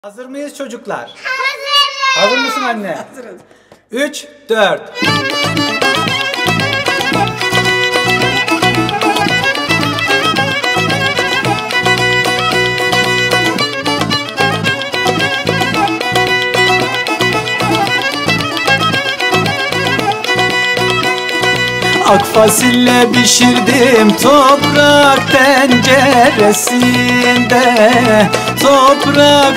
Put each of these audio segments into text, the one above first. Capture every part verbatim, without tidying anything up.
Hazır mıyız çocuklar? Hazırız. Hazır mısın anne? Hazırız. üç, dört. Ak fasulye pişirdim toprak tenceresinde, toprak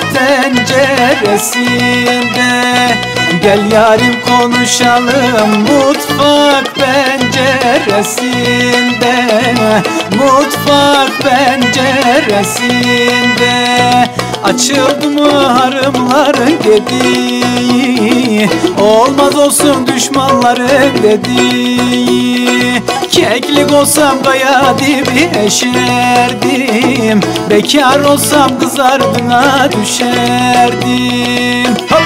tenceresinde. Gel yarim konuşalım mutfak penceresinde, mutfak penceresinde. Açıldı mı harımların dediği, olmaz olsun düşmanların dediği. Keklik olsam kaya dibi eşerdim, bekar olsam kız ardına düşerdim. Hop!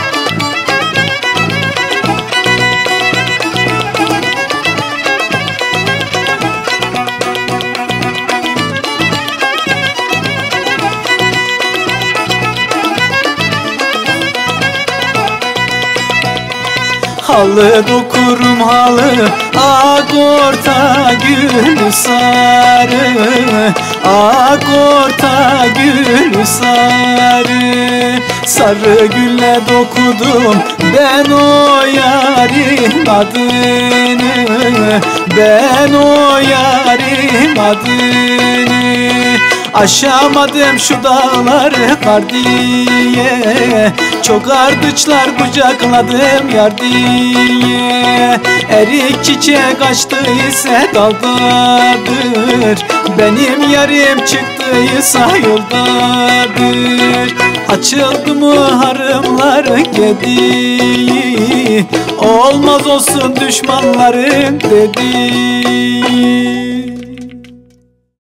Halı dokurum halı, ak orta gül sarı, ak orta gül sarı. Sarı gülle dokudum ben o yarim adını, ben o yarim adını. Aşamadım şu dağları kar diye, çok ardıçlar kucakladım yar diye. Erik çiçek açtıysa daldadır, benim yarim çıktıysa yoldadır. Açıldı mı harımların gediği, olmaz olsun düşmanların dediği.